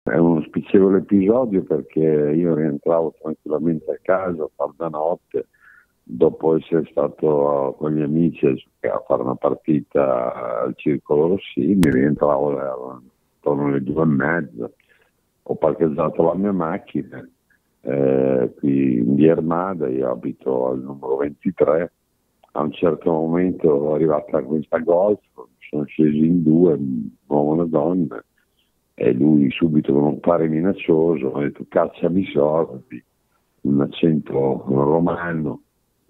È uno spiacevole episodio perché io rientravo tranquillamente a casa tarda notte dopo essere stato con gli amici a fare una partita al Circolo Rossini, rientravo attorno alle 2:30, ho parcheggiato la mia macchina qui in via Armada, io abito al numero 23, a un certo momento è arrivata questa Golf, sono scesi in due, un uomo e una donna, e lui subito con un pare minaccioso ha detto cacciami i soldi, un accento romano.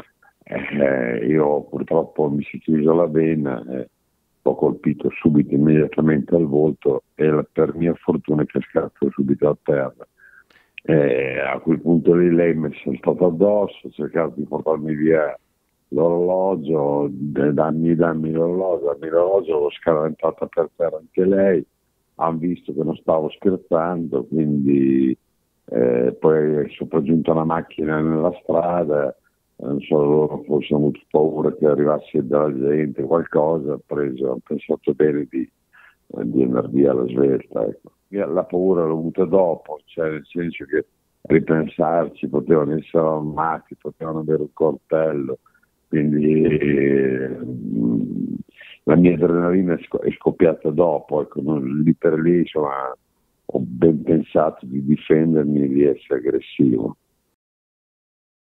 Io purtroppo mi si è chiusa la vena, ho colpito subito immediatamente al volto e per mia fortuna è cascato subito a terra. A quel punto lì lei mi è saltato addosso, ha cercato di portarmi via l'orologio, dammi l'orologio, l'ho scaraventata per terra anche lei, hanno visto che non stavo scherzando, quindi poi è sopraggiunta una macchina nella strada, non so, loro forse hanno avuto paura che arrivasse della gente, qualcosa, hanno pensato bene di andare via alla svelta. Ecco. La paura l'ho avuta dopo, cioè nel senso che ripensarci, potevano essere armati, potevano avere un coltello, quindi la mia adrenalina è scoppiata dopo, ecco, lì per lì insomma, ho ben pensato di difendermi e di essere aggressivo.